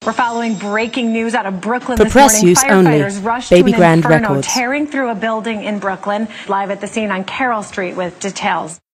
We're following breaking news out of Brooklyn For this press morning. use Firefighters only. rushed to an Babygrande Inferno, Records. tearing through a building in Brooklyn. Live at the scene on Carroll Street with details.